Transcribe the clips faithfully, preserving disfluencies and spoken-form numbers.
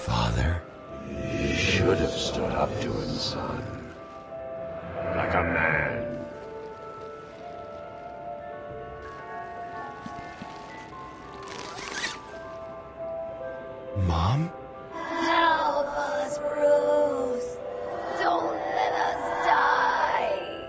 Father. You should have stood up to him, son. Like a man. Mom? Help us, Bruce! Don't let us die!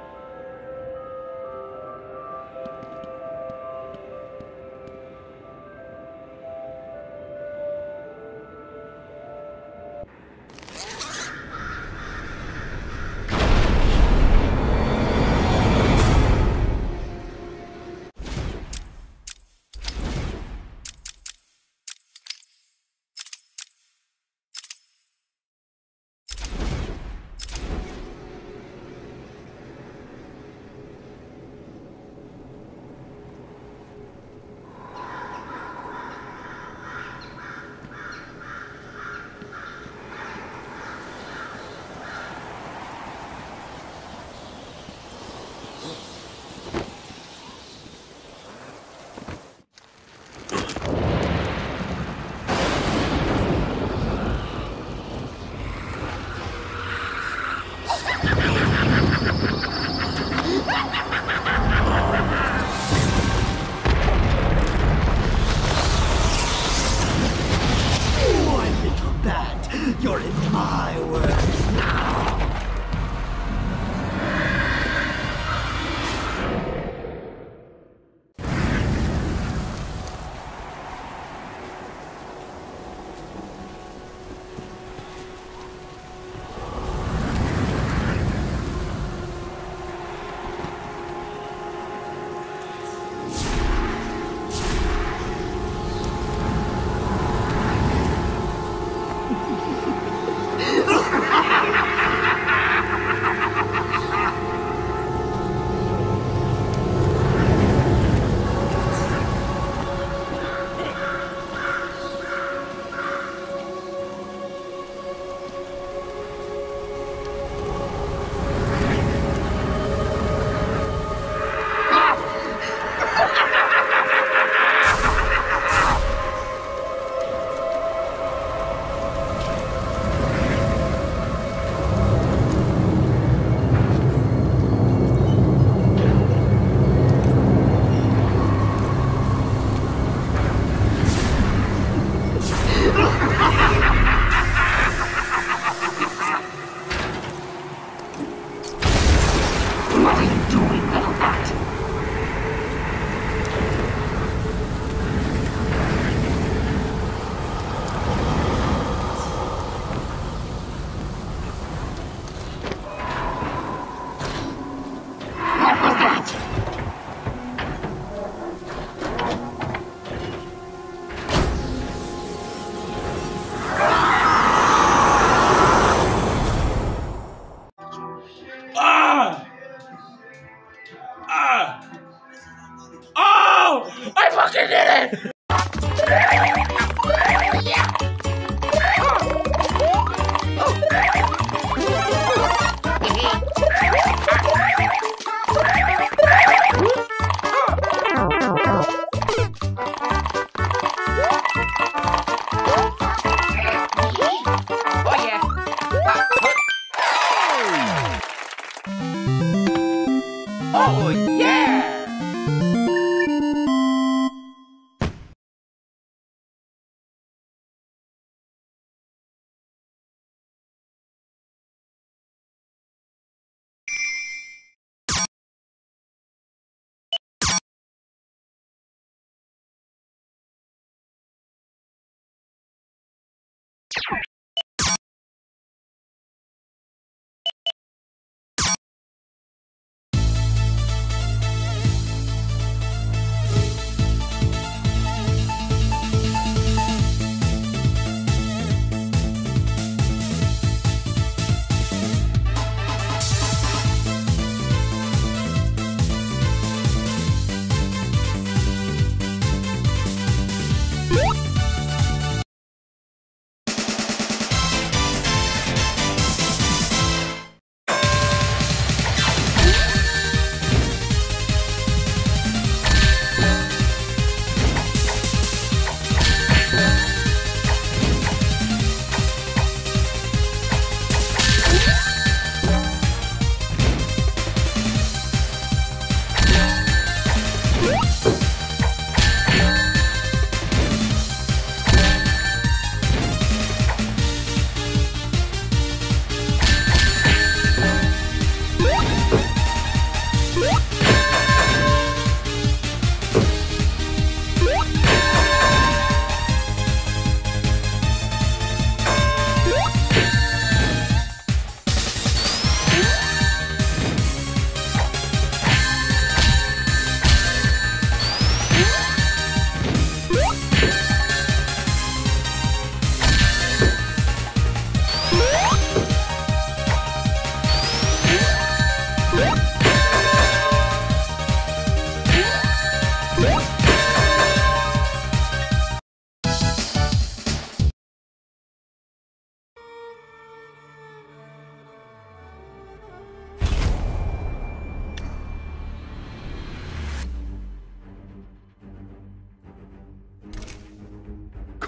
You're in my world now! Ah! Ah! Oh! I fucking did it! Oh, yeah!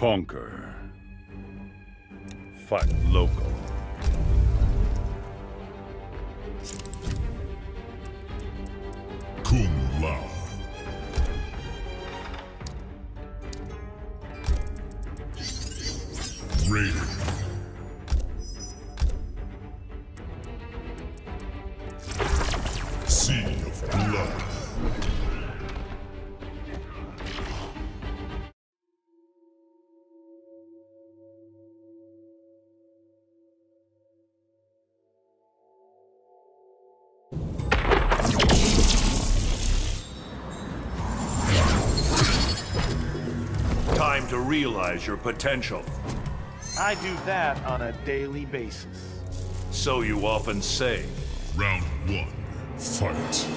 Conquer. Fight local. Kung Lao. Raider. Sea of Blood. Time to realize your potential. I do that on a daily basis. So you often say. Round one. Fight.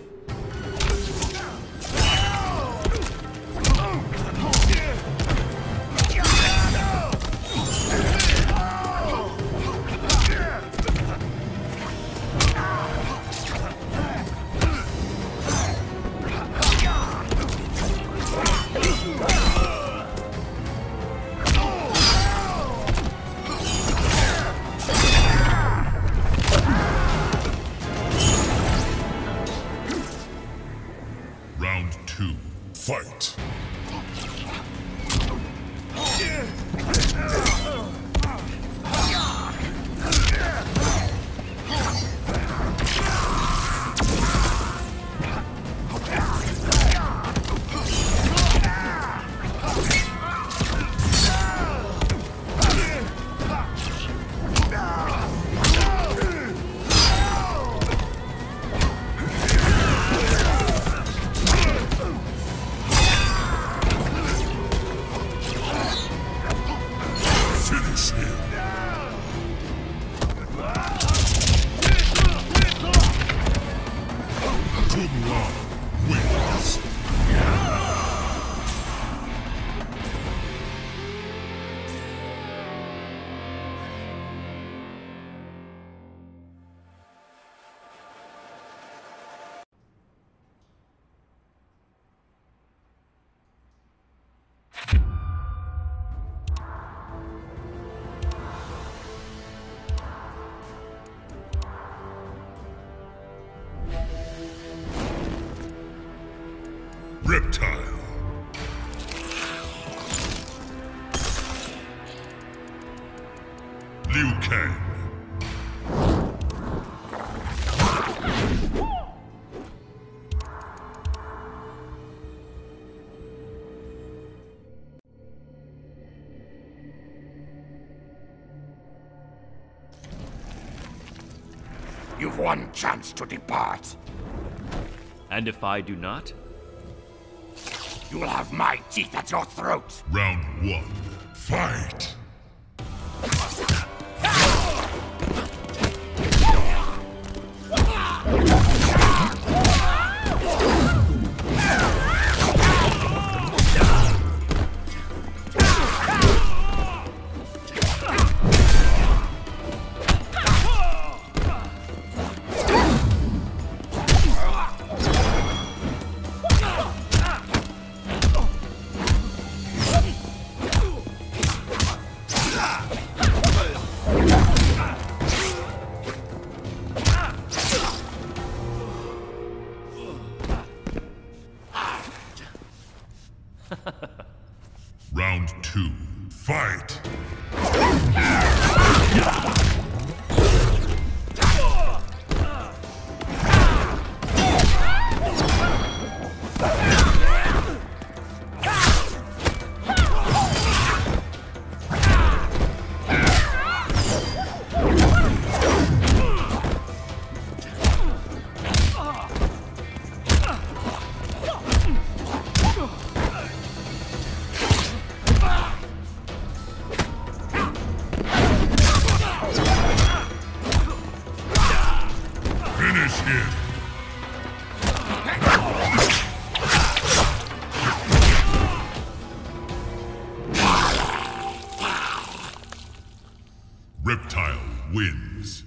Round two. Fight. Finish him. Kung Lao wins. Reptile. Liu Kang. You've one chance to depart. And if I do not? You'll have my teeth at your throat. Round one. Fight. Round two. Fight. Finish him. Reptile wins.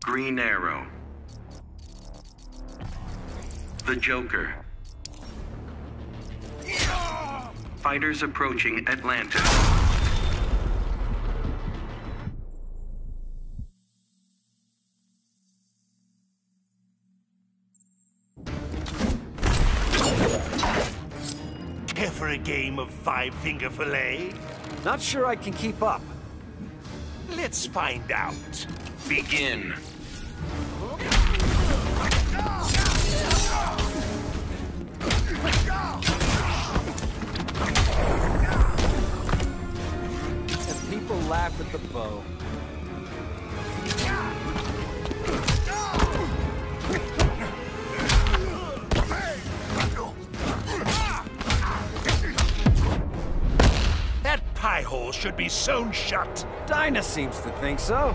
Green Arrow. The Joker. Fighters approaching Atlantis. Care for a game of five-finger fillet? Not sure I can keep up. Let's find out. Begin. And people laugh at the bow. That pie hole should be sewn shut. Dinah seems to think so.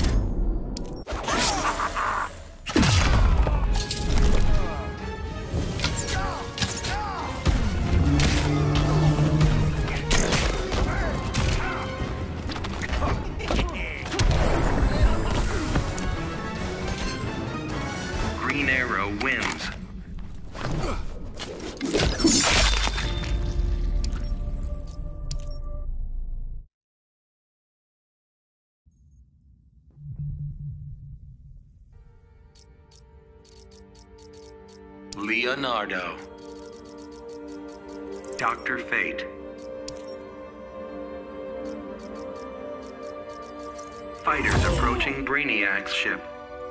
Green Arrow wins. Leonardo. Doctor Fate. Fighters approaching Brainiac's ship.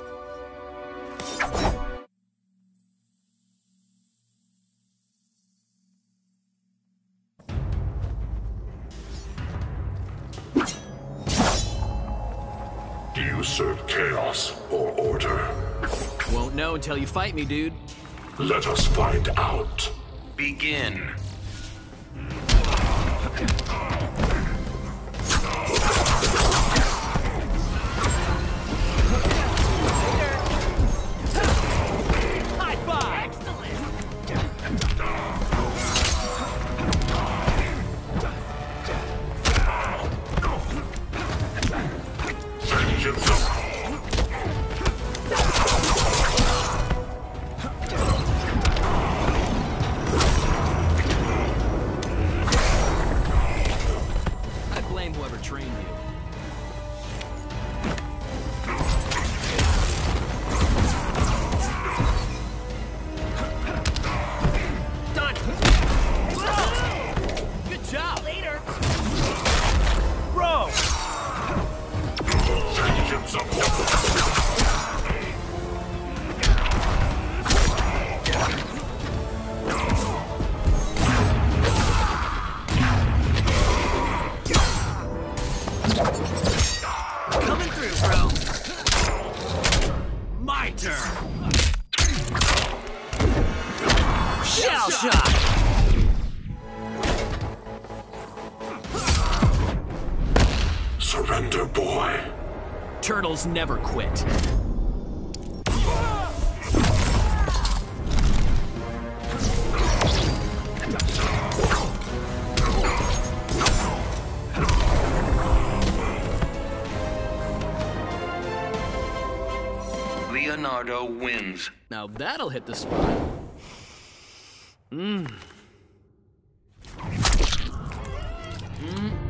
Do you serve chaos or order? Won't know until you fight me, dude. Let us find out. Begin. High five! Vengeance of I blame whoever trained you. Done! Good job! Later! Bro! vengeance of Coming through, bro! My turn! Shell shot! surrender, boy. Turtles never quit. Leonardo wins. Now that'll hit the spot. Mmm. Mmm.